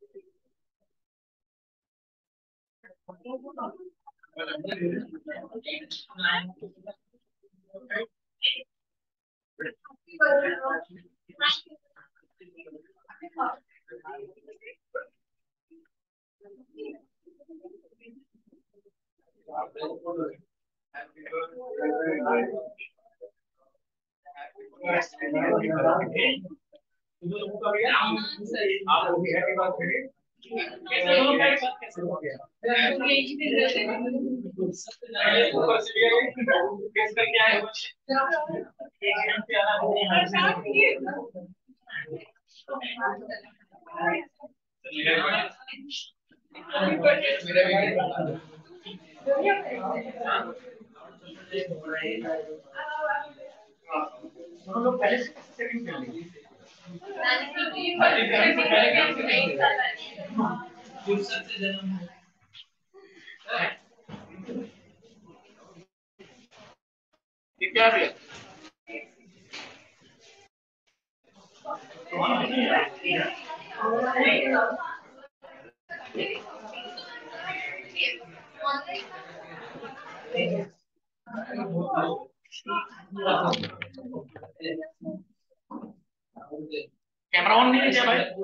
हम लोग पहले सेकंड कर लेंगे। क्या है कैमरा ऑन नहीं है भाई।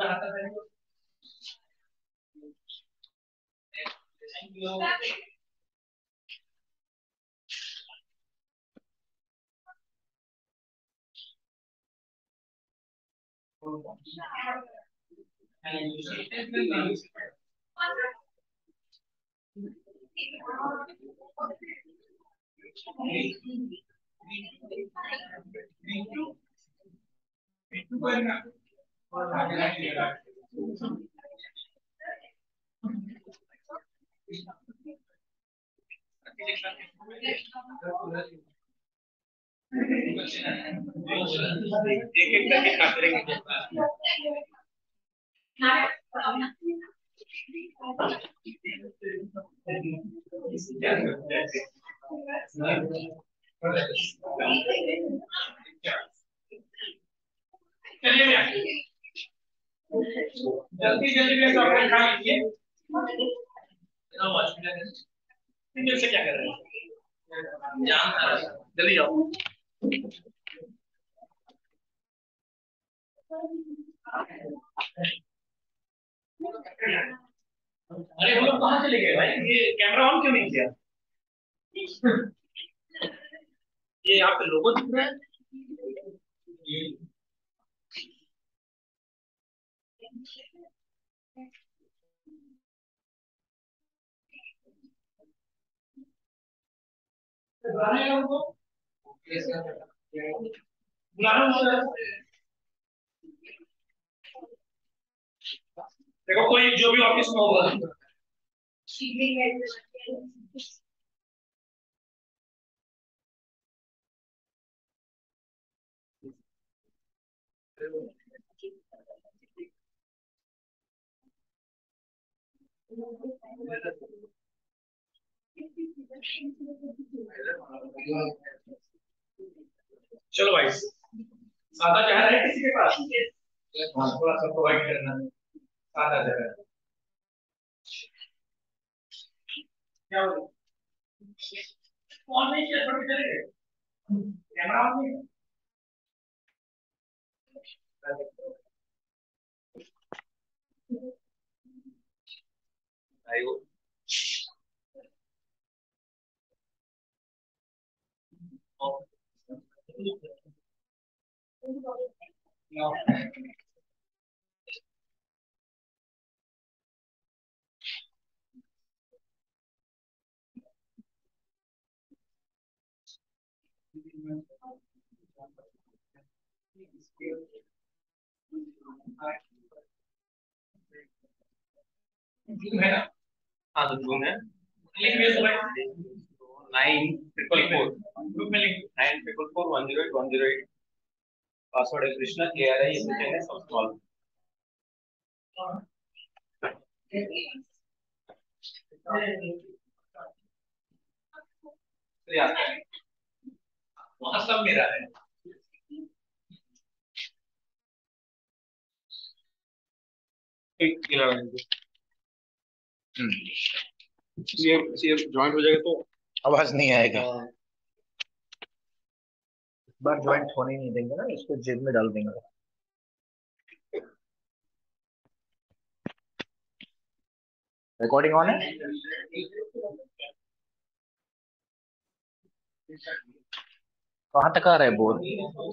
जल्दी जल्दी में खा लीजिए। से क्या कर रहे हैं? जल्दी जाओ। अरे हम लोग कहाँ चले गए भाई? ये कैमरा ऑन क्यों नहीं किया? ये यहाँ पे लोगो दिख रहा है। देखो कोई जो भी ऑफिस में होगा चलो भाई सादा जगह है किसी के पास? हाँ थोड़ा सा प्रोवाइड करना सादा जगह। क्या हो कौन नहीं किया थोड़ी देर कैमरा ऑन नहीं है वो। है ना? हाँ तो जून है। लिख दिया सब 9444 ग्रुप में लिख 9444108108। पासवर्ड है कृष्णा KRI SHNA सब स्मॉल। वहां सब मेरा है। एक ये ज्वाइंट हो जाएगा तो आवाज नहीं आएगा। हाँ। बार ज्वाइंट होने नहीं देंगे ना, इसको जेब में डाल देंगे। रिकॉर्डिंग ऑन है। कहाँ तक आ रहा है बोर्ड?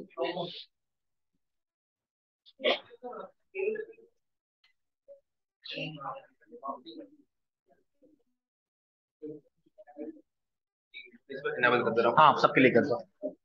इनेबल कर दे रहा हाँ, सबके लिए कर दो।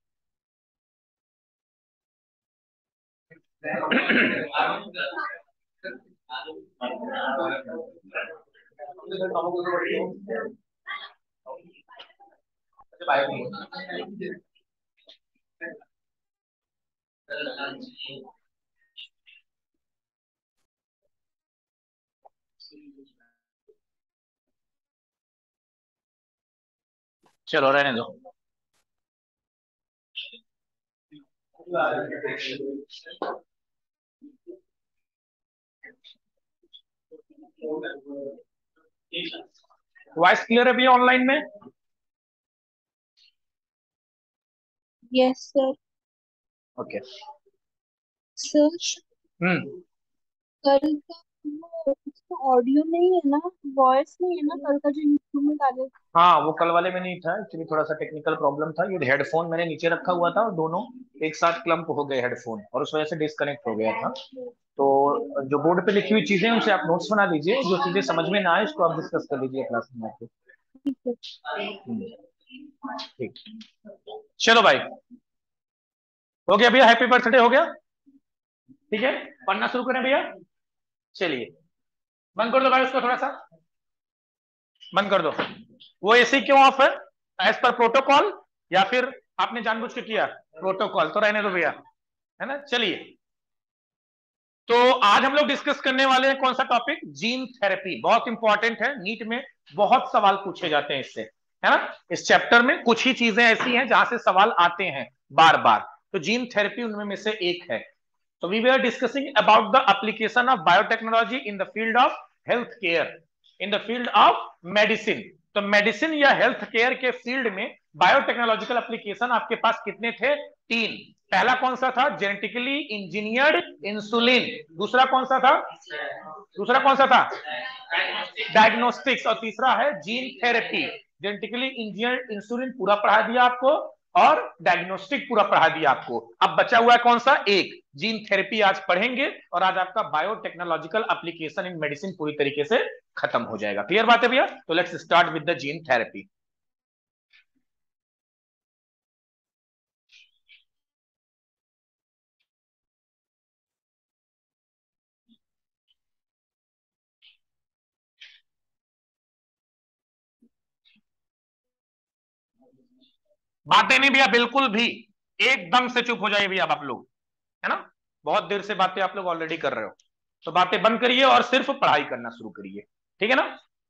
चलो रहने दो। वॉइस क्लियर है भैया ऑनलाइन में? Yes sir. Okay. Sir hmm. कल का वो उसका ऑडियो नहीं है ना, वॉइस नहीं है ना, कल का जो इंस्ट्रूमेंट आगे। हाँ, वो कल वाले में नहीं था एक्चुअली, थोड़ा सा टेक्निकल प्रॉब्लम था। ये हेडफोन मैंने नीचे रखा हुआ था और दोनों एक साथ क्लम्प हो गए हेडफोन, और उस वजह से डिस्कनेक्ट हो गया था। तो जो बोर्ड पे लिखी हुई चीजें उनसे आप नोट्स बना लीजिए, जो चीजें समझ में ना आए उसको आप डिस्कस कर लीजिए क्लास में आके। ठीक है। ठीक। चलो भाई, हो गया भैया, हैप्पी बर्थडे हो गया। ठीक है, पढ़ना शुरू करें भैया। चलिए, बंद कर दो भाई उसको, थोड़ा सा बंद कर दो। वो एसी क्यों ऑफ है? एज पर प्रोटोकॉल, या फिर आपने जानबूझ के किया? प्रोटोकॉल तो रहने दो भैया, है ना। चलिए, तो आज हम लोग डिस्कस करने वाले हैं कौन सा टॉपिक? Gene therapy. बहुत इंपॉर्टेंट है, नीट में बहुत सवाल पूछे जाते हैं इससे, है ना। इस चैप्टर में कुछ ही चीजें ऐसी हैं जहां से सवाल आते हैं बार बार, तो जीन थेरेपी उनमें में से एक है। So we were discussing about the application of biotechnology in the field of health care, in the field of medicine. तो मेडिसिन या हेल्थ केयर के फील्ड में बायोटेक्नोलॉजिकल एप्लीकेशन आपके पास कितने थे? 3। पहला कौन सा था? Genetically engineered insulin. दूसरा कौन सा था? डायग्नोस्टिक्स। और तीसरा है gene therapy. Genetically engineered insulin पूरा पढ़ा दिया आपको, और डायग्नोस्टिक पूरा पढ़ा दिया आपको। अब बचा हुआ है कौन सा? एक जीन थेरेपी आज पढ़ेंगे, और आज आपका बायोटेक्नोलॉजिकल एप्लीकेशन इन मेडिसिन पूरी तरीके से खत्म हो जाएगा। क्लियर बात है भैया? तो let's start with the gene therapy. बातें नहीं भैया, बिल्कुल भी एकदम से चुप हो जाइए भैया आप लोग, है ना। बहुत देर से बातें आप लोग ऑलरेडी कर रहे हो, तो बातें बंद करिए और सिर्फ पढ़ाई करना शुरू करिए, ठीक है ना।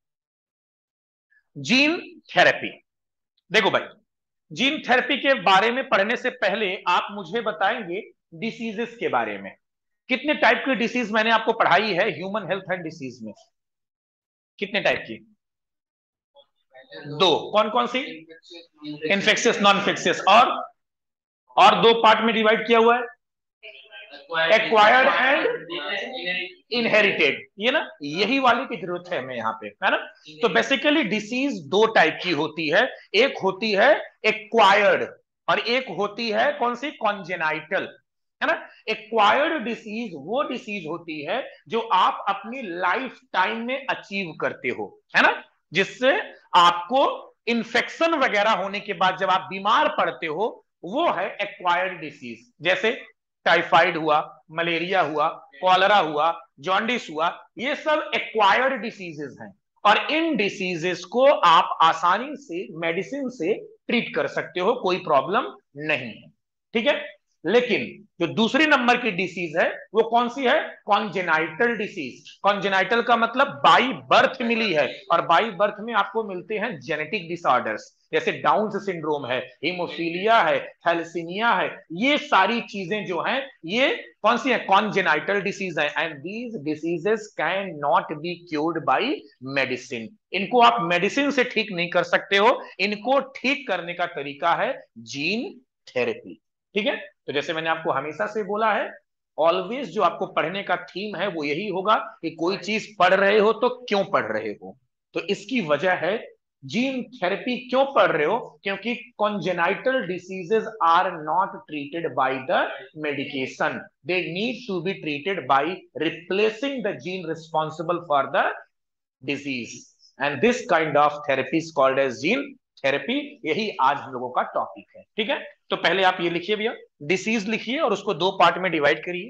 जीन थेरेपी, देखो भाई, जीन थेरेपी के बारे में पढ़ने से पहले आप मुझे बताएंगे डिसीजेस के बारे में। कितने टाइप की डिसीज मैंने आपको पढ़ाई है ह्यूमन हेल्थ एंड डिसीज में? कितने टाइप की? दो। कौन कौन सी? Infectious, non infectious. और दो पार्ट में डिवाइड किया हुआ है, एक्वायर्ड एंड इनहेरिटेड। ये ना, यही वाली की जरूरत है हमें यहाँ पे, है ना। तो बेसिकली डिसीज दो टाइप की होती है, एक होती है एक्वायर्ड और एक होती है कौन सी? कॉन्जेनाइटल, है ना। एक्वायर्ड डिसीज वो डिसीज होती है जो आप अपनी लाइफ टाइम में अचीव करते हो, है ना, जिससे आपको इन्फेक्शन वगैरह होने के बाद जब आप बीमार पड़ते हो, वो है एक्वायर्ड डिसीज। जैसे टाइफाइड हुआ, मलेरिया हुआ, कॉलरा हुआ, जॉन्डिस हुआ, ये सब एक्वायर्ड डिसीजेस हैं। और इन डिसीजेस को आप आसानी से मेडिसिन से ट्रीट कर सकते हो, कोई प्रॉब्लम नहीं है, ठीक है। लेकिन जो दूसरी नंबर की डिसीज है वो कौन सी है? Congenital disease. कॉन्जेनाइटल का मतलब बाई बर्थ मिली है, और बाई बर्थ में आपको मिलते हैं जेनेटिक डिसऑर्डर्स, जैसे डाउन सिंड्रोम है, हीमोफीलिया है, थैलेसीमिया है। ये सारी चीजें जो हैं ये कौन सी है? कॉन्जेनाइटल डिसीज है। And these diseases can not be cured by medicine. इनको आप मेडिसिन से ठीक नहीं कर सकते हो, इनको ठीक करने का तरीका है जीन थेरेपी। ठीक है, तो जैसे मैंने आपको हमेशा से बोला है, ऑलवेज जो आपको पढ़ने का थीम है वो यही होगा कि कोई चीज पढ़ रहे हो तो क्यों पढ़ रहे हो। तो इसकी वजह है जीन थेरेपी क्यों पढ़ रहे हो, क्योंकि congenital diseases are not treated by the medication, they need to be treated by replacing the gene responsible for the disease, and this kind of therapy is called as gene therapy. यही आज हम लोगों का topic है। ठीक है, तो पहले आप ये लिखिए भैया, डिसीज लिखिए और उसको दो पार्ट में डिवाइड करिए।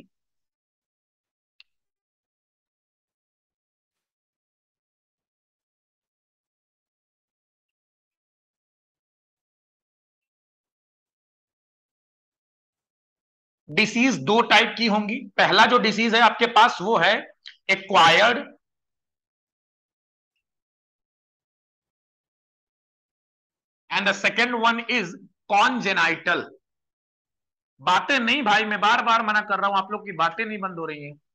डिसीज दो टाइप की होंगी। पहला जो डिसीज है आपके पास वो है acquired, and the second one is congenital. बातें नहीं भाई, मैं बार बार मना कर रहा हूं, आप लोग की बातें नहीं बंद हो रही हैं,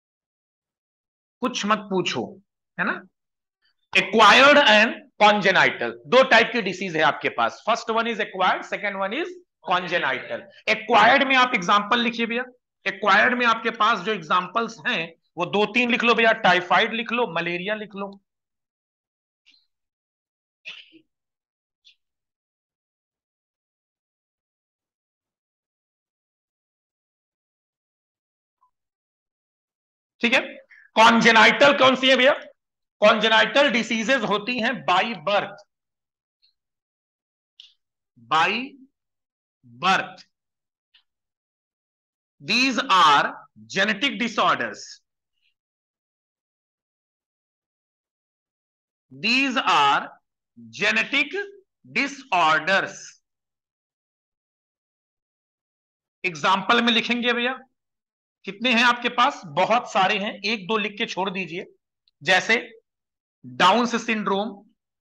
कुछ मत पूछो, है ना। एक्वायर्ड एंड कॉन्जेनाइटल दो टाइप की डिसीज है आपके पास। First one is acquired, second one is congenital. एक्वायर्ड में आप एग्जांपल लिखिए भैया। एक्वायर्ड में आपके पास जो एग्जांपल्स हैं वो दो तीन लिख लो भैया। टाइफाइड लिख लो, मलेरिया लिख लो। ठीक है, कॉन्जेनाइटल कौन सी है भैया? कॉन्जेनाइटल डिसीजेस होती हैं by birth, by birth. These are genetic disorders, these are genetic disorders। Example में लिखेंगे भैया, कितने हैं आपके पास? बहुत सारे हैं, एक दो लिख के छोड़ दीजिए। जैसे डाउन्स सिंड्रोम,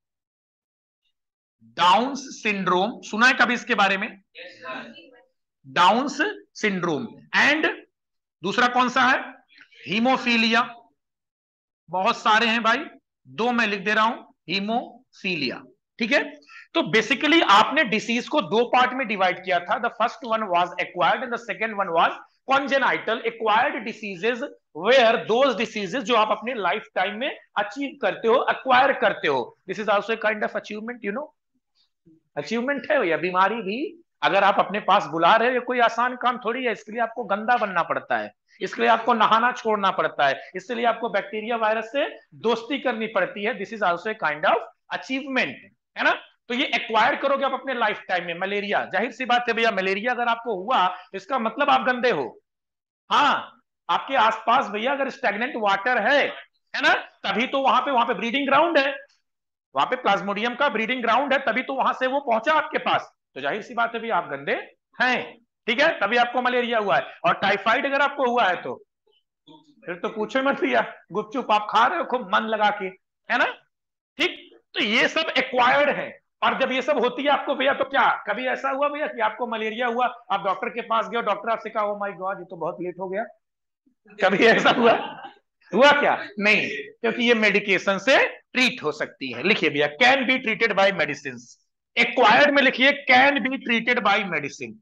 डाउन्स सिंड्रोम सुना है कभी इसके बारे में? Downs syndrome. एंड दूसरा कौन सा है? हीमोफीलिया। बहुत सारे हैं भाई, दो मैं लिख दे रहा हूं, हीमोफीलिया। ठीक है, तो बेसिकली आपने डिसीज को दो पार्ट में डिवाइड किया था। The first one was acquired and the second one was congenital. Acquired diseases were those diseases जो आप अपने लाइफ टाइम में अचीव करते हो, एक्वायर करते हो। This is also a kind of achievement, you know. Achievement है भैया। बीमारी भी अगर आप अपने पास बुला रहे हो, कोई आसान काम थोड़ी है। इसके लिए आपको गंदा बनना पड़ता है, इसके लिए आपको नहाना छोड़ना पड़ता है, इसलिए आपको बैक्टीरिया वायरस से दोस्ती करनी पड़ती है। This is also a kind of achievement, है ना। तो ये एक्वायर करोगे आप अपने लाइफ टाइम में। मलेरिया, जाहिर सी बात है भैया, मलेरिया अगर आपको हुआ इसका मतलब आप गंदे हो। हाँ, आपके आसपास भैया अगर स्टैग्नेंट वाटर है ना, तभी तो वहां पे ब्रीडिंग ग्राउंड है, वहां पे प्लाज्मोडियम का ब्रीडिंग ग्राउंड है, तभी तो वहां से वो पहुंचा आपके पास। तो जाहिर सी बात है भैया आप गंदे हैं। ठीक है, तभी आपको मलेरिया हुआ है। और टाइफाइड अगर आपको हुआ है तो फिर तो पूछो मत भैया, गुपचुप आप खा रहे हो खूब मन लगा के, है ना। ठीक, तो ये सब एक्वायर्ड है। और जब ये सब होती है आपको भैया, तो क्या कभी ऐसा हुआ भैया कि आपको मलेरिया हुआ, आप डॉक्टर के पास गए, डॉक्टर आपसे कहा ओ माय गॉड ये तो बहुत लेट हो गया? कभी ऐसा हुआ? हुआ क्या? नहीं, क्योंकि ये मेडिकेशन से ट्रीट हो सकती है। लिखिए भैया, can be treated by medicine. Acquired में लिखिए can be treated by medicine.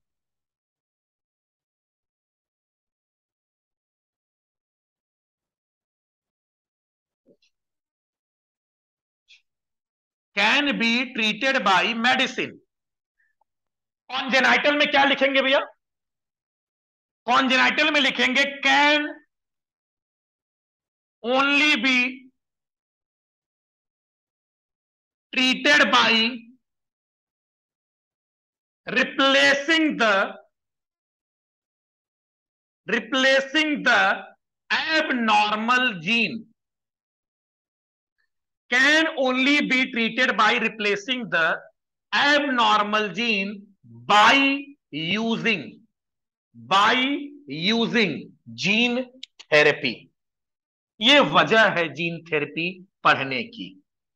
Can be treated by medicine. Congenital में क्या लिखेंगे भैया? कॉन्जेनाइटल में लिखेंगे can only be treated by replacing the abnormal gene, can only be treated by replacing the abnormal gene by using by using gene therapy. ये वजह है gene therapy पढ़ने की।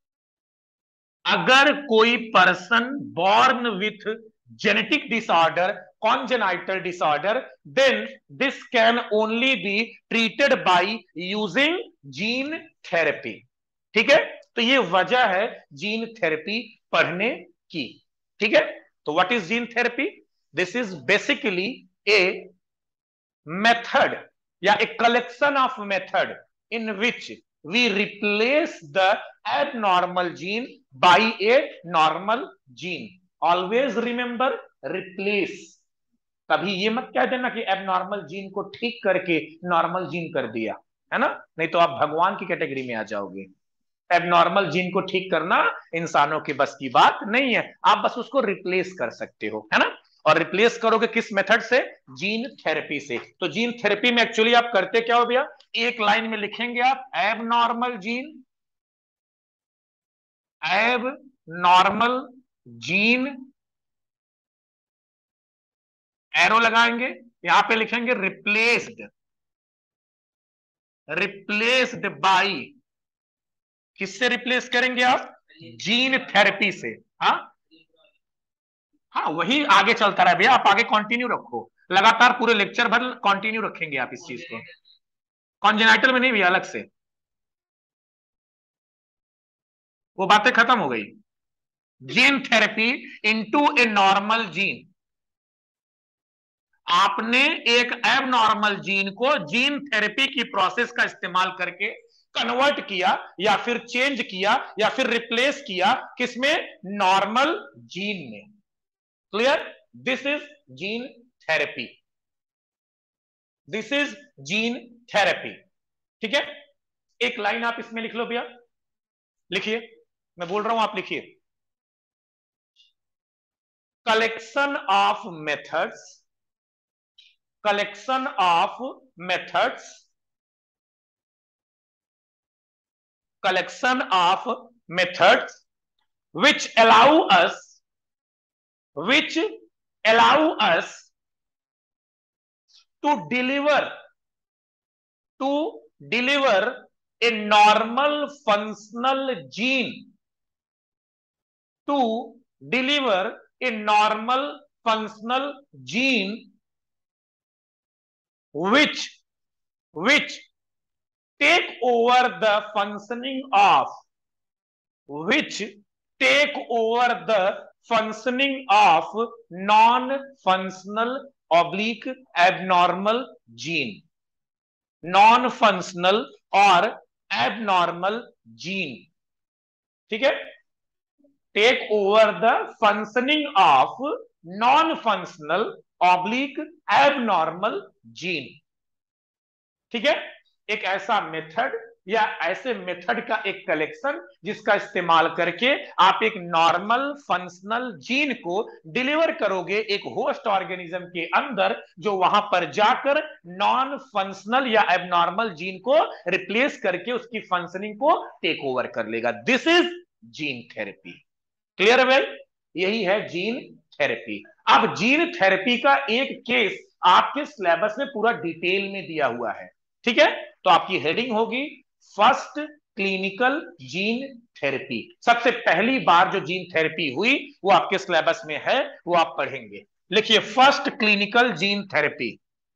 अगर कोई person born with genetic disorder, congenital disorder, then this can only be treated by using gene therapy. ठीक है, तो ये वजह है जीन थेरेपी पढ़ने की। ठीक है, तो what is gene therapy? This is basically a method या a collection of method in which we replace the abnormal gene by a normal gene. Always remember replace. कभी ये मत कह देना कि एबनॉर्मल जीन को ठीक करके नॉर्मल जीन कर दिया, है ना, नहीं तो आप भगवान की कैटेगरी में आ जाओगे। एबनॉर्मल जीन को ठीक करना इंसानों के बस की बात नहीं है, आप बस उसको रिप्लेस कर सकते हो, है ना। और रिप्लेस करोगे किस मेथड से? जीन थेरेपी से। तो जीन थेरेपी में एक्चुअली आप करते क्या हो भैया? एक लाइन में लिखेंगे आप abnormal gene, abnormal gene, arrow लगाएंगे, यहां पे लिखेंगे रिप्लेस्ड, रिप्लेस्ड बाय, किससे रिप्लेस करेंगे आप? जीन थेरेपी से। हाँ हाँ, वही आगे चलता रहा भैया, आप आगे कंटिन्यू रखो, लगातार पूरे लेक्चर भर कंटिन्यू रखेंगे आप इस चीज को। कॉन्जेनाइटल में नहीं भैया, अलग से, वो बातें खत्म हो गई। Gene therapy into a normal gene, आपने एक एबनॉर्मल जीन को जीन थेरेपी की प्रोसेस का इस्तेमाल करके कन्वर्ट किया या फिर चेंज किया या फिर रिप्लेस किया, किसमें? नॉर्मल जीन में। Clear? This is gene therapy, this is gene therapy. ठीक है, एक लाइन आप इसमें लिख लो भैया, लिखिए, मैं बोल रहा हूं आप लिखिए। Collection of methods, collection of methods, collection of methods which allow us, which allow us to deliver a normal functional gene, to deliver a normal functional gene which take over the functioning of, which take over the functioning of non-functional oblique abnormal gene, non-functional और abnormal gene। ठीक है, take over the functioning of non-functional oblique abnormal gene। ठीक है, एक ऐसा method या ऐसे method का एक कलेक्शन जिसका इस्तेमाल करके आप एक नॉर्मल फंक्शनल जीन को डिलीवर करोगे एक होस्ट ऑर्गेनिज्म के अंदर, जो वहां पर जाकर नॉन फंक्शनल या एबनॉर्मल जीन को रिप्लेस करके उसकी फंक्शनिंग को टेक ओवर कर लेगा। This is gene therapy. Clear है भाई? यही है जीन थेरेपी। अब जीन थेरेपी का एक केस आपके सिलेबस में पूरा डिटेल में दिया हुआ है। ठीक है, तो आपकी हेडिंग होगी फर्स्ट क्लिनिकल जीन थेरेपी। सबसे पहली बार जो जीन थेरेपी हुई वो आपके सिलेबस में है, वो आप पढ़ेंगे। लिखिए first clinical gene therapy.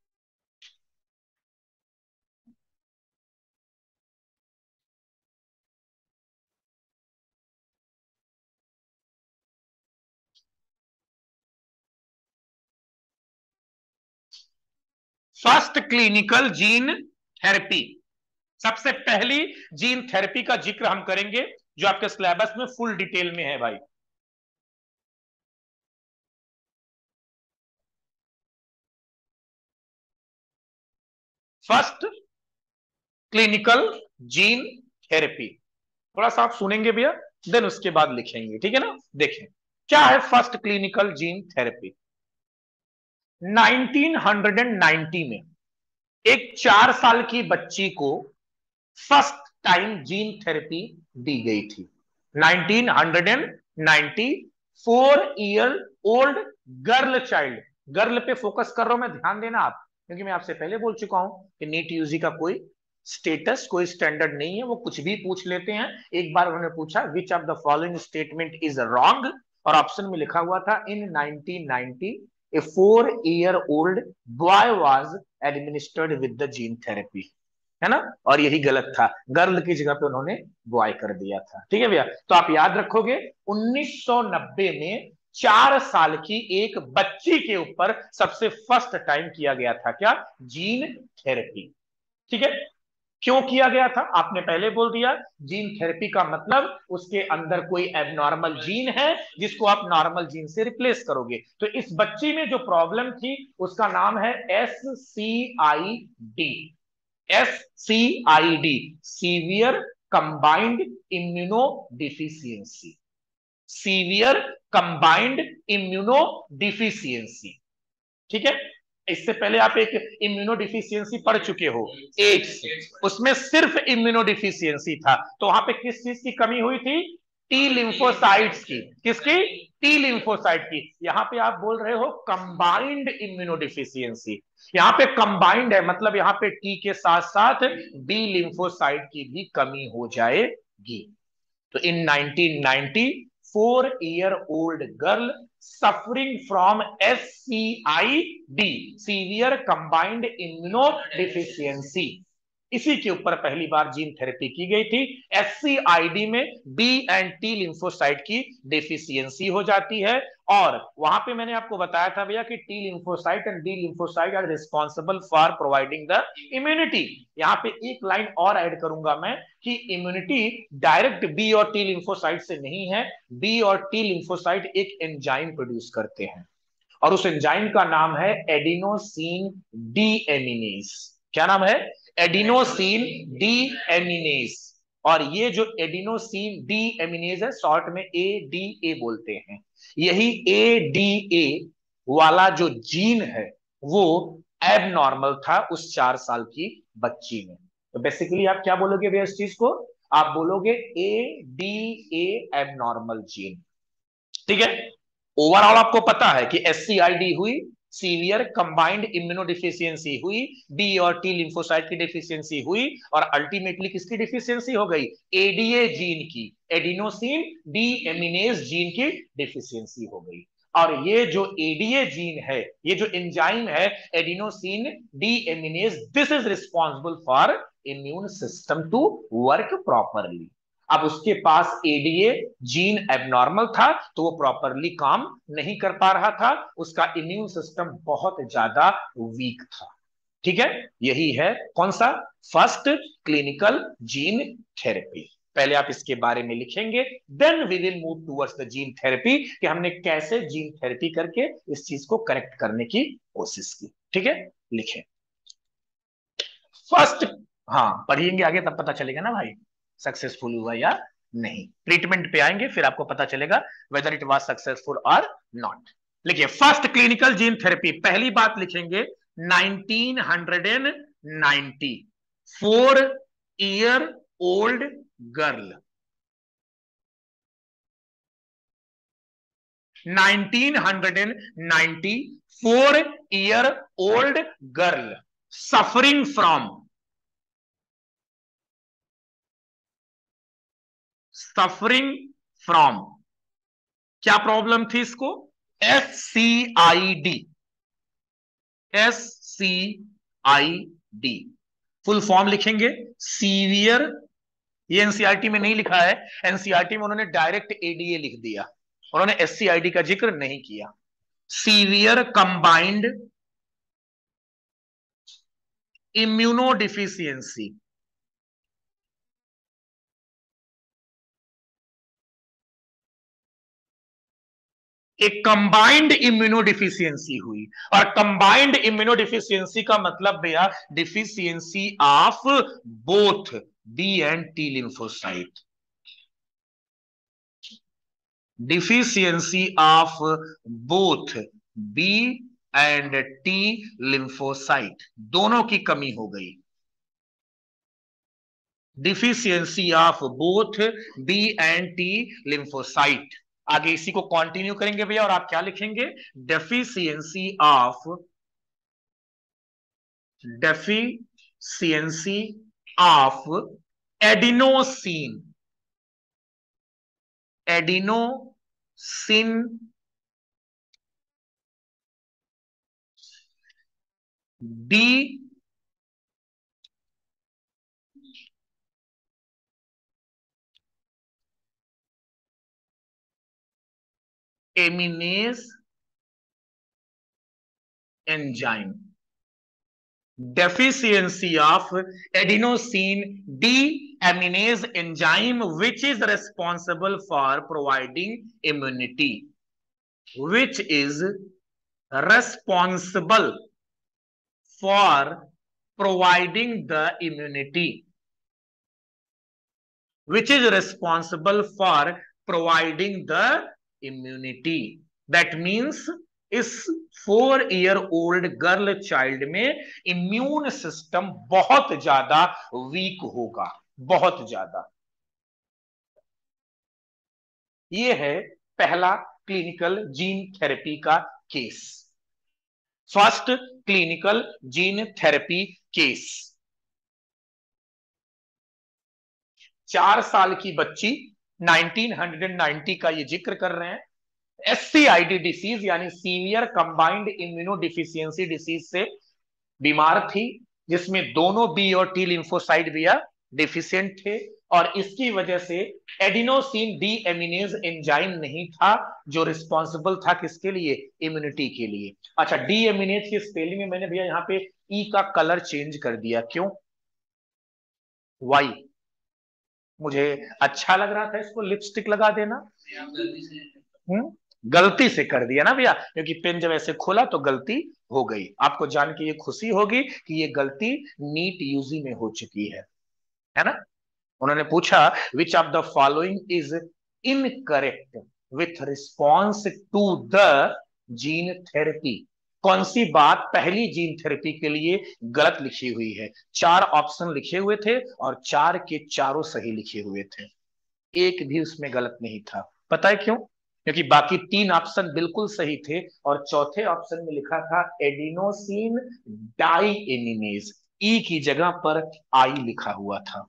First clinical gene therapy, सबसे पहली जीन थेरेपी का जिक्र हम करेंगे जो आपके सिलेबस में फुल डिटेल में है भाई। फर्स्ट क्लिनिकल जीन थेरेपी, थोड़ा सा आप सुनेंगे भैया, देन उसके बाद लिखेंगे। ठीक है ना, देखें क्या है फर्स्ट क्लिनिकल जीन थेरेपी। 1990 में एक 4 साल की बच्ची को फर्स्ट टाइम जीन थेरेपी दी गई थी। 1990, 4 year old girl child girl पे फोकस कर रहा हूं मैं, ध्यान देना आप, क्योंकि मैं आपसे पहले बोल चुका हूं कि नीट यूजी का कोई स्टेटस, कोई स्टैंडर्ड नहीं है, वो कुछ भी पूछ लेते हैं। एक बार उन्होंने पूछा which of the following statement is wrong, और ऑप्शन में लिखा हुआ था in 1990 a 4 year old boy was administered with the gene therapy, है ना, और यही गलत था, गर्ल की जगह पे उन्होंने बॉय कर दिया था। ठीक है भैया, तो आप याद रखोगे 1990 में 4 साल की एक बच्ची के ऊपर सबसे फर्स्ट टाइम किया गया था क्या, जीन थेरेपी। ठीक है, क्यों किया गया था आपने पहले बोल दिया, जीन थेरेपी का मतलब उसके अंदर कोई एबनॉर्मल जीन है जिसको आप नॉर्मल जीन से रिप्लेस करोगे। तो इस बच्ची में जो प्रॉब्लम थी उसका नाम है SCID, SCID, severe combined immuno deficiency, severe combined immuno deficiency. ठीक है, इससे पहले आप एक इम्यूनो डिफिशियंसी पढ़ चुके हो, एड्स, उसमें सिर्फ इम्यूनो डिफिशियंसी था, तो वहां पे किस चीज की कमी हुई थी, टी लिम्फोसाइट्स की, किसकी, टी लिम्फोसाइट की। यहां पे आप बोल रहे हो कंबाइंड इम्यूनो डिफिशियंसी, यहां पे कंबाइंड है, मतलब यहां पे टी के साथ साथ बी लिम्फोसाइट की भी कमी हो जाएगी। तो in 1990 4-year-old girl suffering from SCID, severe combined immunodeficiency, इसी के ऊपर पहली बार जीन थेरेपी की गई थी। SCID में बी एंड टी लिम्फोसाइट की डेफिशिएंसी हो जाती है, और वहां पे मैंने आपको बताया था भैया कि T lymphocyte and B lymphocyte are responsible for providing the immunity. यहां पे एक लाइन और ऐड करूंगा मैं कि इम्यूनिटी डायरेक्ट बी और टी लिम्फोसाइट से नहीं है, बी और टी लिम्फोसाइट एक एंजाइम प्रोड्यूस करते हैं, और उस एंजाइम का नाम है एडिनोसिन डी एमिनेज। क्या नाम है, एडिनोसिन डी एमिनेज। और ये जो एडिनोसिन डी एमिनेज है, शॉर्ट में ADA बोलते हैं, यही ADA वाला जो जीन है वो एबनॉर्मल था उस 4 साल की बच्ची में। तो बेसिकली आप क्या बोलोगे भैया इस चीज को, आप बोलोगे ADA एबनॉर्मल जीन। ठीक है, ओवरऑल आपको पता है कि SCID हुई, सीवियर कंबाइंड इम्यूनोडिफिशियंसी हुई, बी और टी लिम्फोसाइट की डिफिशियंसी हुई, और अल्टीमेटली किसकी डिफिशियंसी हो गई, ADA जीन की, एडिनोसिन डी एमिनेज जीन की डिफिशियंसी हो गई। और ये जो ADA जीन है, ये जो एंजाइम है adenosine deaminase, this is responsible for immune system to work properly. अब उसके पास ADA जीन एबनॉर्मल था तो वो प्रॉपरली काम नहीं कर पा रहा था, उसका इम्यून सिस्टम बहुत ज्यादा वीक था। ठीक है, यही है कौन सा, फर्स्ट क्लिनिकल जीन थेरेपी। पहले आप इसके बारे में लिखेंगे, then we will move towards the gene therapy, कि हमने कैसे जीन थेरेपी करके इस चीज को करेक्ट करने की कोशिश की। ठीक है, लिखें फर्स्ट, हाँ पढ़िएंगे आगे तब पता चलेगा ना भाई सक्सेसफुल हुआ या नहीं। ट्रीटमेंट पे आएंगे फिर आपको पता चलेगा वेदर इट वाज सक्सेसफुल और नॉट। लिखिए फर्स्ट क्लिनिकल जीन थेरेपी, पहली बात लिखेंगे 1990, 4-year-old girl, 1990 4-year-old girl suffering from, suffering from, क्या प्रॉब्लम थी इसको, SCID, SCID फुल फॉर्म लिखेंगे, सीवियर, ये एनसीईआरटी में नहीं लिखा है, एनसीईआरटी में उन्होंने डायरेक्ट ADA लिख दिया, उन्होंने SCID का जिक्र नहीं किया। सीवियर कंबाइंड इम्यूनो डिफिशियंसी, एक कंबाइंड इम्यूनोडिफिशियंसी हुई, और कंबाइंड इम्यूनोडिफिशियंसी का मतलब भैया deficiency of both B and T lymphocyte, deficiency of both B and T lymphocyte, दोनों की कमी हो गई, deficiency of both B and T lymphocyte. आगे इसी को कंटिन्यू करेंगे भैया, और आप क्या लिखेंगे? Deficiency of adenosine adenosine deaminase enzyme, deficiency of adenosine deaminase enzyme which is responsible for providing immunity, which is responsible for providing the immunity, which is responsible for providing the immunity. That means इस 4 year old girl child में immune system बहुत ज्यादा weak होगा, बहुत ज्यादा। ये है पहला क्लिनिकल जीन थेरेपी का case, first clinical gene therapy case. 4 साल की बच्ची 1990 का ये जिक्र कर रहे हैं, SCID डिसीज यानी सीवियर कंबाइंड इम्यूनोडिफिशियंसी डिसीज से बीमार थी, जिसमें दोनों बी और टी लिम्फोसाइट भी डिफिशिएंट थे, और इसकी वजह से एडिनोसिन डी एमिनेज एंजाइम नहीं था जो रिस्पॉन्सिबल था किसके लिए? इम्यूनिटी के लिए। अच्छा, डी एमिनेज की स्पेलिंग में मैंने भैया यहाँ पे ई का कलर चेंज कर दिया, क्यों? वाई, मुझे अच्छा लग रहा था इसको लिपस्टिक लगा देना, गलती से कर दिया ना भैया, क्योंकि पेन जब ऐसे खोला तो गलती हो गई। आपको जान के ये खुशी होगी कि ये गलती नीट यूजी में हो चुकी है ना। उन्होंने पूछा which of the following is incorrect with response to the gene therapy, कौन सी बात पहली जीन थेरेपी के लिए गलत लिखी हुई है? 4 ऑप्शन लिखे हुए थे और 4 के चारों सही लिखे हुए थे, एक भी उसमें गलत नहीं था। पता है क्यों? क्योंकि बाकी 3 ऑप्शन बिल्कुल सही थे और चौथे ऑप्शन में लिखा था एडिनोसिन डाइएमिनेज, ई की जगह पर आई लिखा हुआ था,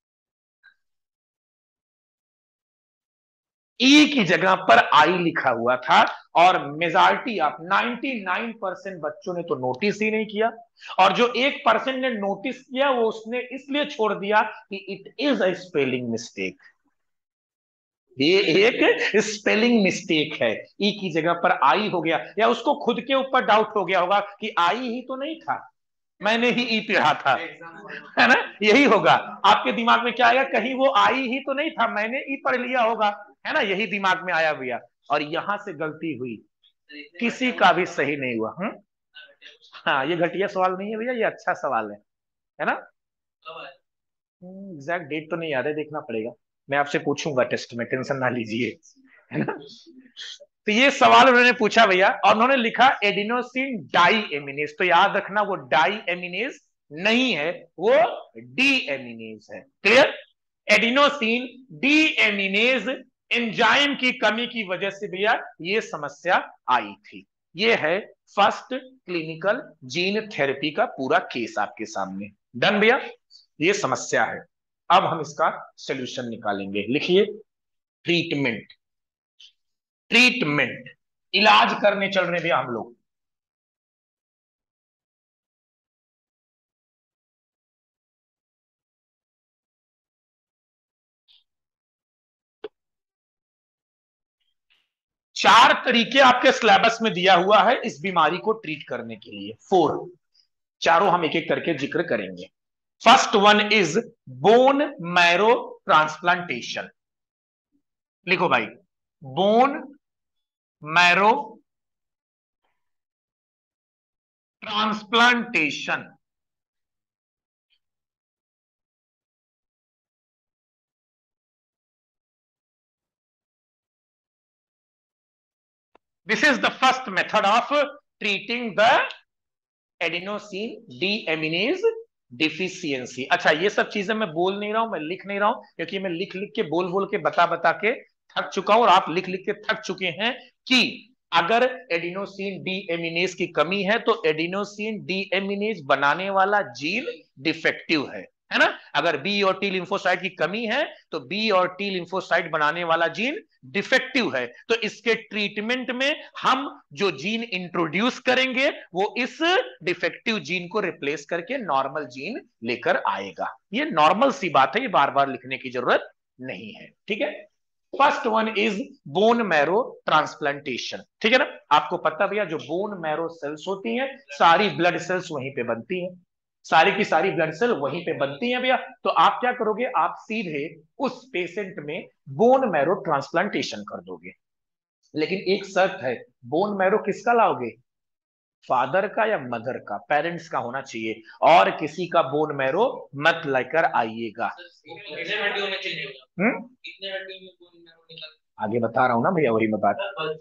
ई की जगह पर आई लिखा हुआ था। और मेजॉरिटी ऑफ 99% बच्चों ने तो नोटिस ही नहीं किया, और जो 1% ने नोटिस किया वो उसने इसलिए छोड़ दिया कि it is a spelling mistake, ये एक स्पेलिंग मिस्टेक है, ई की जगह पर आई हो गया, या उसको खुद के ऊपर डाउट हो गया होगा कि आई ही तो नहीं था, मैंने ही ई पढ़ा था, है ना। यही होगा आपके दिमाग में, क्या आएगा? कहीं वो आई ही तो नहीं था, मैंने ई पढ़ लिया होगा, है ना, यही दिमाग में आया भैया, और यहां से गलती हुई, किसी का भी सही नहीं हुआ। हाँ, ये घटिया सवाल नहीं है भैया, ये अच्छा सवाल है ना। एग्जैक्ट डेट तो नहीं याद है, देखना पड़ेगा, मैं आपसे पूछूंगा टेस्ट में, टेंशन ना लीजिए, है ना। तो ये सवाल उन्होंने पूछा भैया, और उन्होंने लिखा एडिनोसिन डाई एमिनेज, तो याद रखना वो डाई एमिनेज नहीं है, वो डी एमिनेज है। Clear? Adenosine deaminase enzyme की कमी की वजह से भैया ये समस्या आई थी। ये है फर्स्ट क्लिनिकल जीन थेरेपी का पूरा केस आपके सामने। डन भैया, ये समस्या है। अब हम इसका सॉल्यूशन निकालेंगे, लिखिए ट्रीटमेंट, ट्रीटमेंट, इलाज करने चल रहे भैया हम लोग। चार तरीके आपके सिलेबस में दिया हुआ है इस बीमारी को ट्रीट करने के लिए, 4, चारों हम एक एक करके जिक्र करेंगे। First one is bone marrow transplantation, लिखो भाई, bone marrow transplantation. This is the first method of treating the adenosine deaminase deficiency. अच्छा, ये सब चीजें मैं बोल नहीं रहा हूं, मैं लिख नहीं रहा हूं, क्योंकि मैं लिख लिख के बोल बोल के बता बता के थक चुका हूं और आप लिख लिख के थक चुके हैं कि अगर एडिनोसिन डीएमिनेज की कमी है तो एडिनोसिन डीएमिनेज बनाने वाला जीन डिफेक्टिव है ना। अगर बी और टी लिम्फोसाइट की कमी है तो बी और टी लिम्फोसाइट बनाने वाला जीन डिफेक्टिव है। तो इसके ट्रीटमेंट में हम जो जीन इंट्रोड्यूस करेंगे वो इस डिफेक्टिव जीन को रिप्लेस करके नॉर्मल जीन लेकर आएगा। ये नॉर्मल सी बात है, ये बार बार लिखने की जरूरत नहीं है, ठीक है। First one is bone marrow transplantation, ठीक है ना। आपको पता भैया जो बोन मैरो सेल्स होती हैं सारी ब्लड सेल्स वहीं पे बनती हैं, सारी की सारी ब्लड सेल वहीं पे बनती हैं भैया। तो आप क्या करोगे, आप सीधे उस पेशेंट में बोन मैरो ट्रांसप्लांटेशन कर दोगे। लेकिन एक शर्त है, बोन मैरो किसका लाओगे, फादर का या मदर का, पेरेंट्स का होना चाहिए, और किसी का बोन मैरो मत लेकर आइएगा। आगे बता रहा हूं ना भैया, वही मैं बात।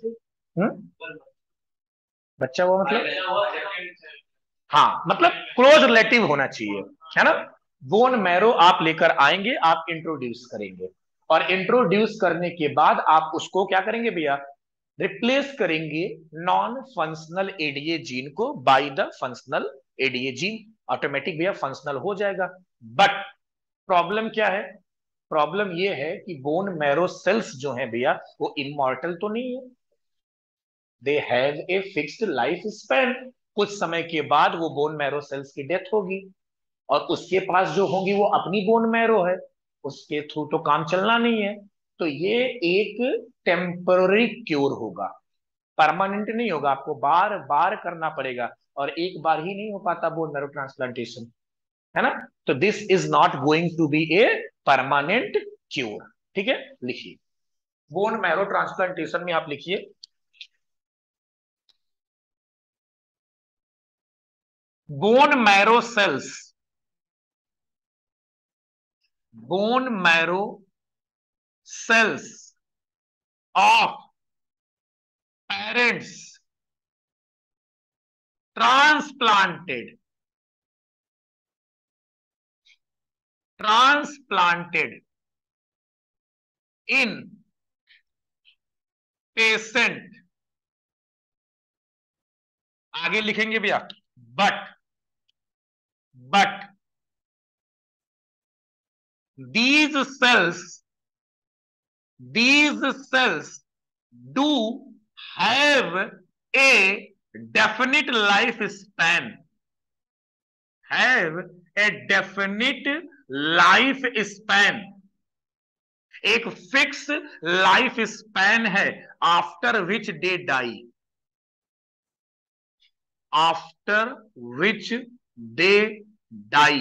बच्चा हुआ मतलब, हाँ मतलब क्लोज रिलेटिव होना चाहिए, है ना। बोन मैरो आप लेकर आएंगे, आप इंट्रोड्यूस करेंगे, और इंट्रोड्यूस करने के बाद आप उसको क्या करेंगे भैया, रिप्लेस करेंगे नॉन फंक्शनल एडीए जीन को by the functional ADA gene. Automatic भैया फंक्शनल हो जाएगा। बट प्रॉब्लम क्या है, प्रॉब्लम ये है कि बोन मैरो सेल्स जो है भैया वो इमॉर्टल तो नहीं है, they have a fixed life span. कुछ समय के बाद वो बोन मैरो सेल्स की डेथ होगी, और उसके पास जो होगी वो अपनी बोन मैरो है, उसके थ्रू तो काम चलना नहीं है। तो ये एक टेम्पररी क्योर होगा, परमानेंट नहीं होगा, आपको बार बार करना पड़ेगा, और एक बार ही नहीं हो पाता बोन मैरो ट्रांसप्लांटेशन, है ना। तो this is not going to be a permanent cure, ठीक है। लिखिए बोन मैरो ट्रांसप्लांटेशन में आप लिखिए bone marrow cells, bone marrow cells of parents transplanted in patient, आगे लिखेंगे भैया but these cells do have a definite lifespan, have a definite lifespan, एक फिक्स लाइफ स्पैन है, after which they die, after which they die,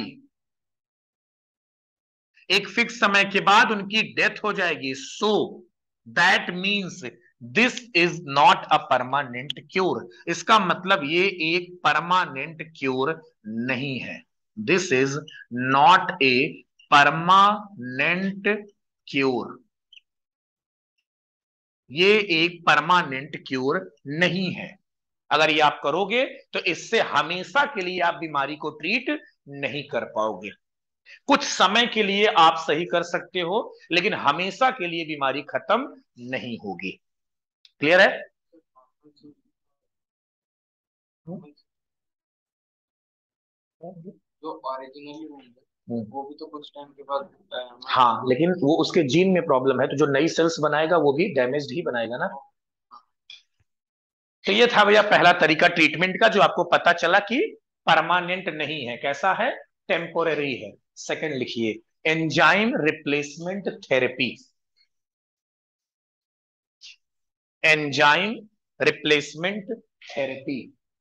एक fix समय के बाद उनकी डेथ हो जाएगी। So that means this is not a permanent cure, इसका मतलब ये एक परमानेंट क्योर नहीं है, this is not a permanent cure, ये एक परमानेंट क्योर नहीं है। अगर ये आप करोगे तो इससे हमेशा के लिए आप बीमारी को ट्रीट नहीं कर पाओगे, कुछ समय के लिए आप सही कर सकते हो लेकिन हमेशा के लिए बीमारी खत्म नहीं होगी। क्लियर है? जो ओरिजिनली होंगे वो भी तो कुछ टाइम के बाद, हाँ लेकिन वो उसके जीन में प्रॉब्लम है, तो जो नई सेल्स बनाएगा वो भी डैमेज्ड ही बनाएगा ना। तो ये था भैया पहला तरीका ट्रीटमेंट का, जो आपको पता चला कि परमानेंट नहीं है, कैसा है, टेम्पोररी है। सेकंड लिखिए enzyme replacement therapy, enzyme replacement therapy.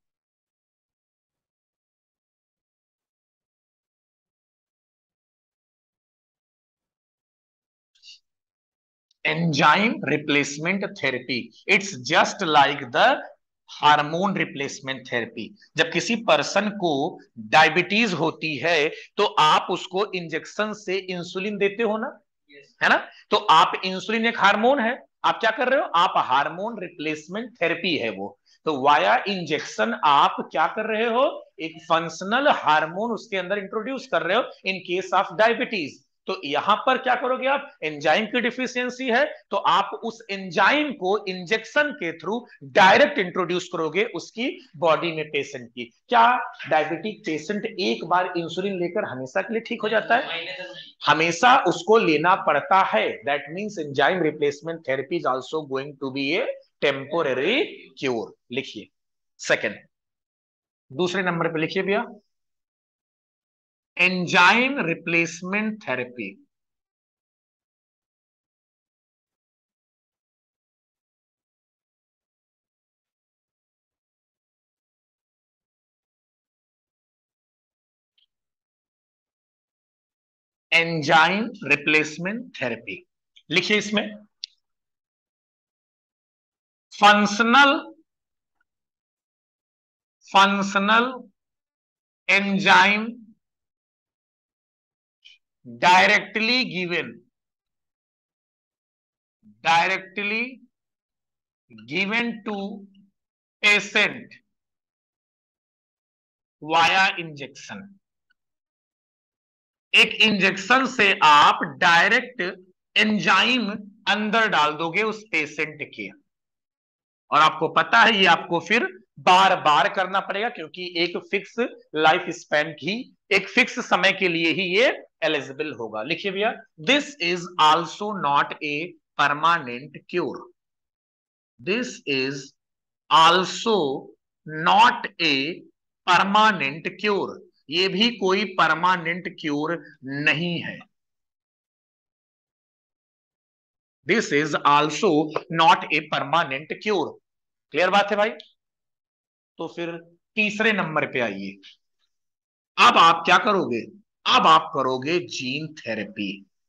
Enzyme replacement therapy, it's just like the hormone replacement therapy. जब किसी पर्सन को डायबिटीज होती है तो आप उसको इंजेक्शन से इंसुलिन देते हो ना, है ना। तो आप इंसुलिन एक हार्मोन है, आप क्या कर रहे हो, आप हार्मोन रिप्लेसमेंट थेरेपी है वो। तो वाया इंजेक्शन आप क्या कर रहे हो, एक फंक्शनल हार्मोन उसके अंदर इंट्रोड्यूस कर रहे हो इन केस ऑफ डायबिटीज। तो यहां पर क्या करोगे आप, एंजाइम की डिफिशियंसी है तो आप उस एंजाइम को इंजेक्शन के थ्रू डायरेक्ट इंट्रोड्यूस करोगे उसकी बॉडी में पेशेंट की। क्या डायबिटिक पेशेंट एक बार इंसुलिन लेकर हमेशा के लिए ठीक हो जाता है? हमेशा उसको लेना पड़ता है। That means enzyme replacement therapy is also going to be a temporary cure. लिखिए सेकेंड, दूसरे नंबर पे लिखिए भैया, enzyme replacement therapy. Enzyme replacement therapy लिखिए, इसमें functional enzyme directly given to patient via injection. एक इंजेक्शन से आप डायरेक्ट एंजाइम अंदर डाल दोगे उस पेशेंट के, और आपको पता है ये आपको फिर बार बार करना पड़ेगा क्योंकि एक फिक्स लाइफ स्पैन की, एक फिक्स समय के लिए ही ये एलिजिबल होगा। लिखिए भैया, this is also not a permanent cure. This is also not a permanent cure. ये भी कोई परमानेंट क्योर नहीं है। This is also not a permanent cure. Clear बात है भाई? तो फिर तीसरे नंबर पे आइए। अब आप क्या करोगे? अब आप करोगे जीन थेरेपी।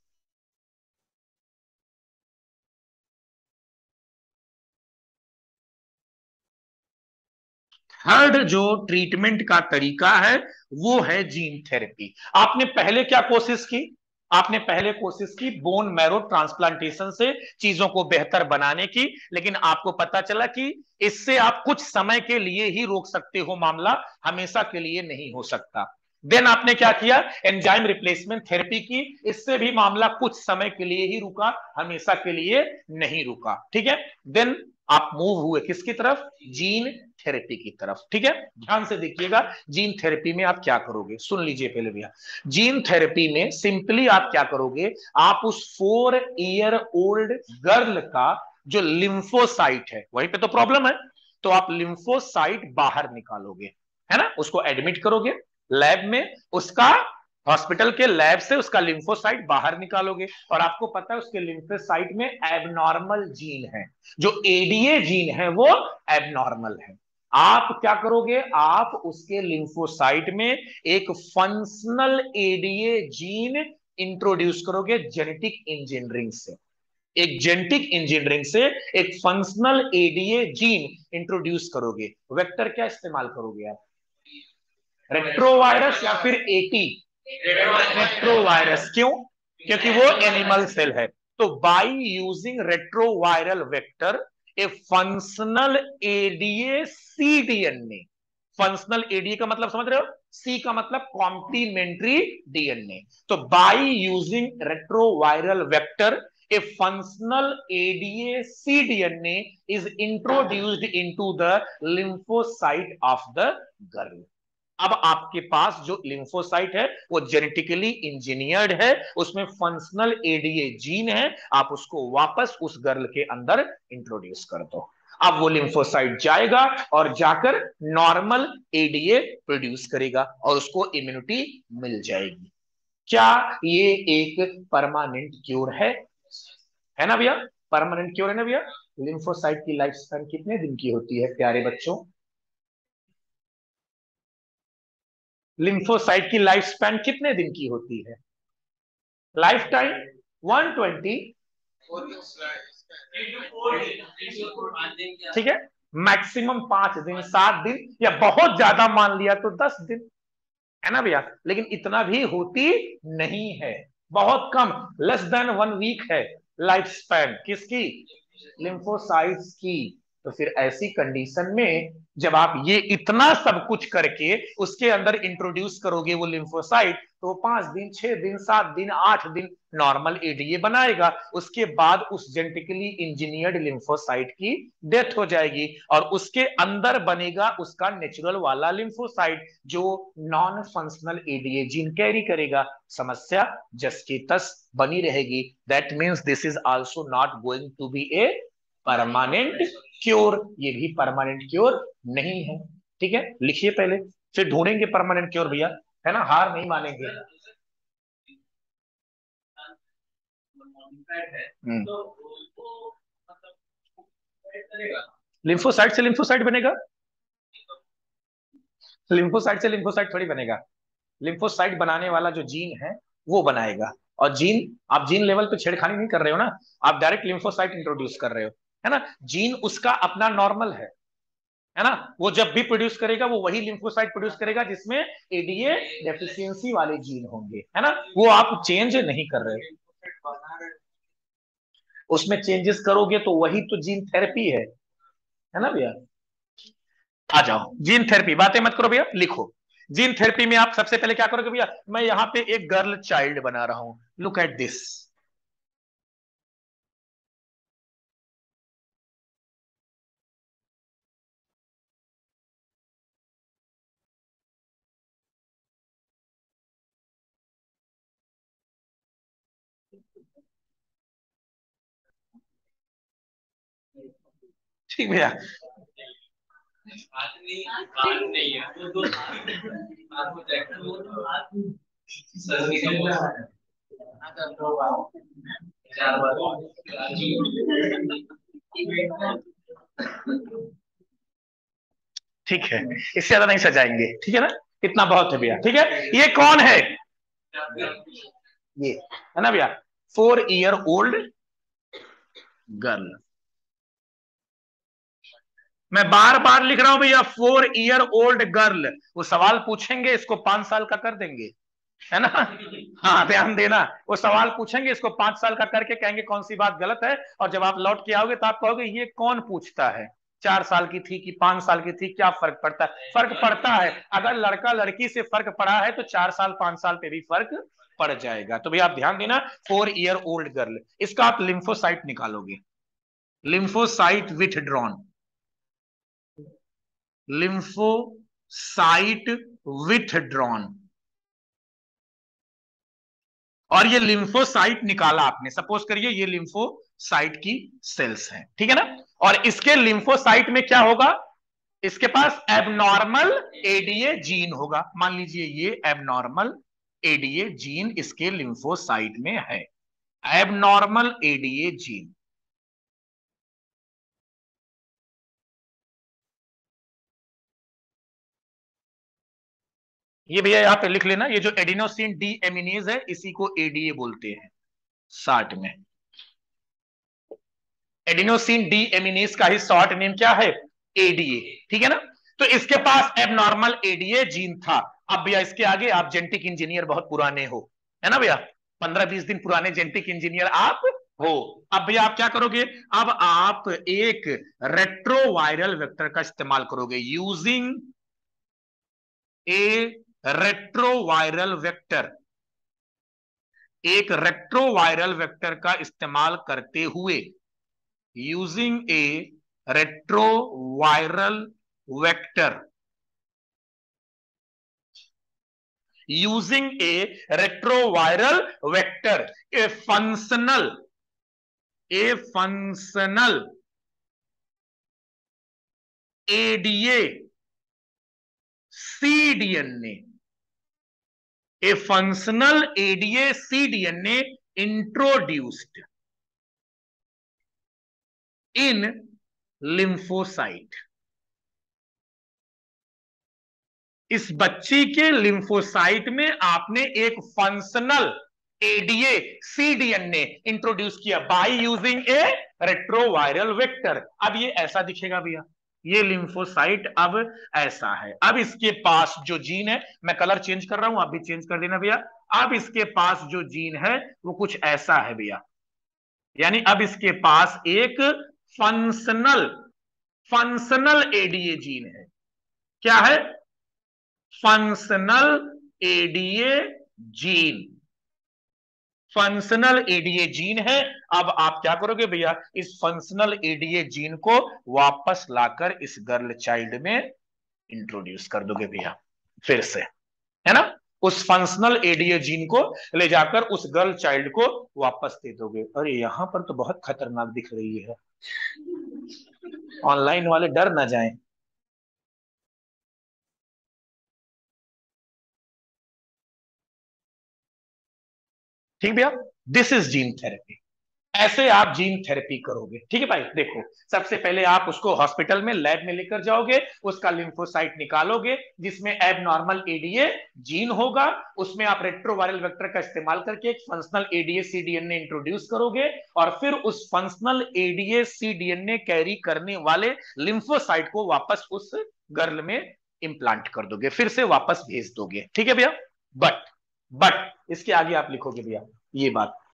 थर्ड जो ट्रीटमेंट का तरीका है वो है जीन थेरेपी। आपने पहले क्या कोशिश की? आपने पहले कोशिश की बोन मैरो ट्रांसप्लांटेशन से चीजों को बेहतर बनाने की, लेकिन आपको पता चला कि इससे आप कुछ समय के लिए ही रोक सकते हो मामला, हमेशा के लिए नहीं हो सकता। देन आपने क्या किया? एंजाइम रिप्लेसमेंट थेरेपी की। इससे भी मामला कुछ समय के लिए ही रुका, हमेशा के लिए नहीं रुका। ठीक है, देन आप मूव हुए किसकी तरफ? जीन थेरेपी की तरफ। ठीक है, ध्यान से देखिएगा जीन थेरेपी में आप क्या करोगे, सुन लीजिए पहले भैया। जीन थेरेपी में सिंपली आप क्या करोगे, आप उस 4 ईयर ओल्ड गर्ल का जो लिम्फोसाइट है, वहीं पे तो प्रॉब्लम है, तो आप लिम्फोसाइट बाहर निकालोगे, है ना, उसको एडमिट करोगे लैब में, उसका हॉस्पिटल के लैब से उसका लिम्फोसाइट बाहर निकालोगे, और आपको पता है उसके लिम्फोसाइट में एबनॉर्मल जीन है, जो एडीए जीन है वो एबनॉर्मल है। आप क्या करोगे? आप उसके लिम्फोसाइट में एक फंक्शनल एडीए जीन इंट्रोड्यूस करोगे जेनेटिक इंजीनियरिंग से। एक जेनेटिक इंजीनियरिंग से एक फंक्शनल एडीए जीन इंट्रोड्यूस करोगे। वेक्टर क्या इस्तेमाल करोगे आप? रेट्रोवायरस या फिर एटी? रेट्रोवायरस। क्यों? क्योंकि वो एनिमल सेल है। तो by using retroviral vector a functional ADA C DNA. Functional ADA का मतलब समझ रहे हो? सी का मतलब कॉम्प्लीमेंट्री डीएनए। तो by using retroviral vector a functional ADA cDNA is introduced into the lymphocyte of the girl। अब आपके पास जो लिम्फोसाइट है वो जेनेटिकली इंजीनियर्ड है, उसमें फंक्शनल एडीए जीन है, आप उसको वापस उस गर्ल के अंदर इंट्रोड्यूस कर दो। अब वो लिम्फोसाइट जाएगा और जाकर नॉर्मल एडीए प्रोड्यूस करेगा और उसको इम्यूनिटी मिल जाएगी। क्या ये एक परमानेंट क्योर है ना भैया? परमानेंट क्योर है ना भैया? लिम्फोसाइट की लाइफ स्पैन कितने दिन की होती है प्यारे बच्चों? लिम्फोसाइट की लाइफ स्पैन कितने दिन की होती है? Life time 120। ठीक है, मैक्सिमम 5 दिन, 7 दिन, या बहुत ज्यादा मान लिया तो 10 दिन, है ना भैया? लेकिन इतना भी होती नहीं है, बहुत कम, लेस देन 1 वीक है लाइफ स्पैन किसकी? लिम्फोसाइट्स की। तो फिर ऐसी कंडीशन में जब आप ये इतना सब कुछ करके उसके अंदर इंट्रोड्यूस करोगे वो लिम्फोसाइट, तो 5 दिन 6 दिन 7 दिन 8 दिन नॉर्मल एडीए बनाएगा। उसके बाद उस जेनेटिकली इंजीनियर्ड लिम्फोसाइट की डेथ हो जाएगी और उसके अंदर बनेगा उसका नेचुरल वाला लिम्फोसाइट जो non functional ADA gene carry करेगा। समस्या जस की तस बनी रहेगी। That means this is also not going to be a permanent cure. ये भी परमानेंट क्योर नहीं है। ठीक है, लिखिए पहले, फिर ढूंढेंगे परमानेंट क्योर भैया, है ना, हार नहीं मानेंगे। लिम्फोसाइट से लिम्फोसाइट बनेगा? लिम्फोसाइट से लिम्फोसाइट थोड़ी बनेगा। लिम्फोसाइट बनाने वाला जो जीन है वो बनाएगा। और जीन, आप जीन लेवल पे छेड़खानी नहीं कर रहे हो ना, आप डायरेक्ट लिम्फोसाइट इंट्रोड्यूस कर रहे हो, है ना। जीन उसका अपना नॉर्मल है ना, वो जब भी प्रोड्यूस करेगा वो वही लिम्फोसाइट प्रोड्यूस करेगा जिसमें एडीए डेफिशिएंसी वाले जीन होंगे, है ना। वो आप चेंज नहीं कर रहे हो, उसमें चेंजेस करोगे तो वही तो जीन थेरेपी है ना भैया। आ जाओ, जीन थेरेपी बातें मत करो भैया, लिखो। जीन थेरेपी में आप सबसे पहले क्या करोगे भैया, मैं यहां पे एक गर्ल चाइल्ड बना रहा हूं, लुक एट दिस। ठीक भैया, आज नहीं है वो दो आज हो जाएगा सर की चार बार ठीक है, इससे ज्यादा नहीं सजाएंगे, ठीक है ना, इतना बहुत है भैया। ठीक है, ये कौन है, ये है ना भैया, 4 ईयर ओल्ड गर्ल। मैं बार बार लिख रहा हूं भैया, 4 ईयर ओल्ड गर्ल। वो सवाल पूछेंगे, इसको 5 साल का कर देंगे, है ना। हाँ ध्यान देना, वो सवाल पूछेंगे, इसको 5 साल का करके कहेंगे कौन सी बात गलत है, और जब आप लौट के आओगे तो आप कहोगे ये कौन पूछता है, 4 साल की थी कि 5 साल की थी, क्या फर्क पड़ता है। फर्क पड़ता है, अगर लड़का लड़की से फर्क पड़ा है तो 4 साल 5 साल पे भी फर्क पड़ जाएगा। तो भैया आप ध्यान देना, 4 ईयर ओल्ड गर्ल, इसका आप लिम्फोसाइट निकालोगे, लिम्फोसाइट विथड्रॉन, लिम्फोसाइट विथड्रॉन। और ये लिम्फोसाइट निकाला आपने, सपोज करिए ये लिम्फोसाइट की सेल्स हैं, ठीक है ना। और इसके लिम्फोसाइट में क्या होगा, इसके पास एबनॉर्मल एडीए जीन होगा। मान लीजिए ये एबनॉर्मल एडीए जीन इसके लिम्फोसाइट में है, एबनॉर्मल एडीए जीन। ये भैया यहां पे लिख लेना, ये जो एडिनोसिन डी एमिनेज है इसी को एडीए बोलते हैं शॉर्ट में। एडिनोसिन डी एमिनेज का ही शॉर्ट नेम क्या है, एडीए, ठीक है ना। तो इसके पास एबनॉर्मल एडीए जीन था। अब भैया इसके आगे आप जेनेटिक इंजीनियर बहुत पुराने हो, है ना भैया, 15-20 दिन पुराने जेनेटिक इंजीनियर आप हो। अब भैया आप क्या करोगे, अब आप एक रेट्रोवायरल वेक्टर का इस्तेमाल करोगे, यूजिंग ए रेट्रोवायरल वेक्टर, एक रेट्रोवायरल वेक्टर का इस्तेमाल करते हुए, using a retroviral vector, using a retroviral vector, a functional ADA cDNA, a functional ADA cDNA introduced in lymphocyte. इस बच्ची के लिम्फोसाइट में आपने एक फंक्शनल एडीए सीडीएनए इंट्रोड्यूस किया by using a retroviral vector. अब ये ऐसा दिखेगा भैया, ये लिम्फोसाइट अब ऐसा है। अब इसके पास जो जीन है, मैं कलर चेंज कर रहा हूं, आप भी चेंज कर देना भैया। अब इसके पास जो जीन है वो कुछ ऐसा है भैया, यानी अब इसके पास एक फंक्शनल फंक्शनल एडीए जीन है। क्या है? Functional ADA gene. Functional ADA gene है। अब आप क्या करोगे भैया, इस फंक्शनल एडीए जीन को वापस लाकर इस गर्ल चाइल्ड में इंट्रोड्यूस कर दोगे भैया, फिर से, है ना। उस फंक्शनल एडीए जीन को ले जाकर उस गर्ल चाइल्ड को वापस दे दोगे। अरे यहां पर तो बहुत खतरनाक दिख रही है, ऑनलाइन वाले डर ना जाएं। ठीक भैया, दिस इज जीन थेरेपी। ऐसे आप जीन थेरेपी करोगे। ठीक है भाई, देखो सबसे पहले आप उसको हॉस्पिटल में लैब में लेकर जाओगे, उसका लिम्फोसाइट निकालोगे जिसमें एबनॉर्मल एडीए जीन होगा, उसमें आप रेट्रोवायरल वेक्टर का इस्तेमाल करके एक फंक्शनल एडीए सीडीएनए इंट्रोड्यूस करोगे और फिर उस फंक्शनल एडीए सीडीएनए कैरी करने वाले लिम्फोसाइट को वापस उस गर्ल में इंप्लांट कर दोगे, फिर से वापस भेज दोगे। ठीक है भैया। बट इसके आगे आप लिखोगे भैया ये बात,